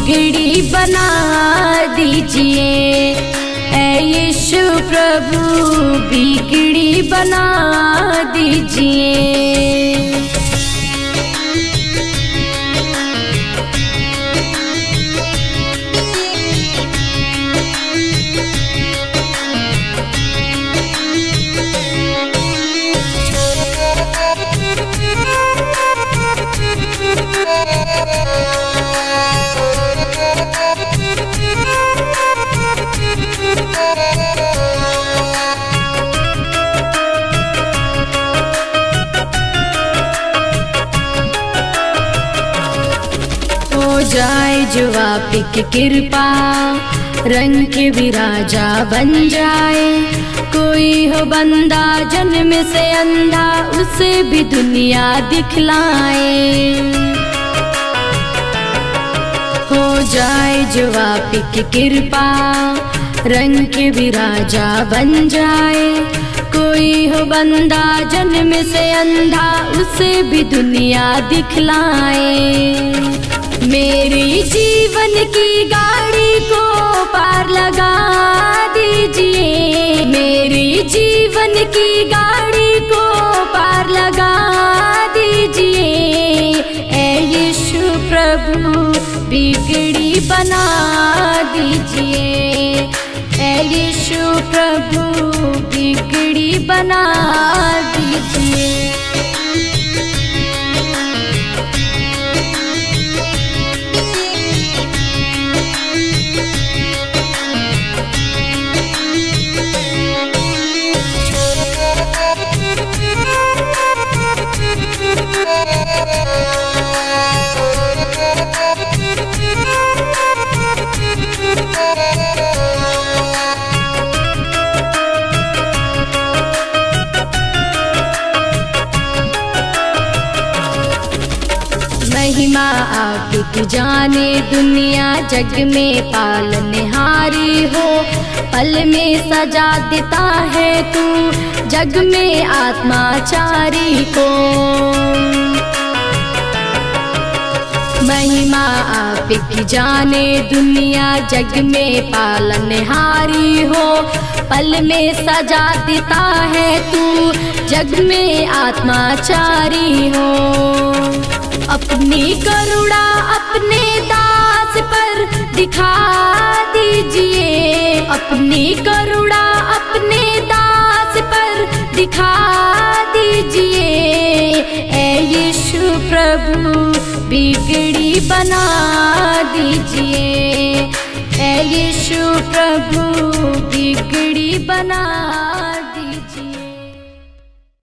बिगड़ी बना दीजिए। ऐ यीशु प्रभु बिगड़ी बना दीजिए। हो जाए जो आपकी कृपा, रंग के भी राजा बन जाए। कोई हो बंदा जन्म से अंधा, उसे भी दुनिया दिखलाए। हो जाए जो आपकी कृपा, रंग के भी राजा बन जाए। कोई हो बंदा जन्म से अंधा, उसे भी दुनिया दिखलाए। मेरी जीवन की गाड़ी को पार लगा दीजिए। मेरी जीवन की गाड़ी को पार लगा दीजिए। ऐ यीशु प्रभु बिगड़ी बना दीजिए। ऐ यीशु प्रभु बिगड़ी बना दीजिए। महिमा आपकी जाने दुनिया, जग में पालनहारी हो। पल में सजा देता है तू, जग में आत्माचारी को। महिमा आपकी जाने दुनिया, जग में पालनहारी हो। पल में सजा देता है तू, जग में आत्माचारी हो। अपनी करुणा अपने दास पर दिखा दीजिए। अपनी करुणा अपने दास पर दिखा दीजिए। ऐ यीशु प्रभु बिगड़ी बना दीजिए। ऐ यीशु प्रभु बिगड़ी बना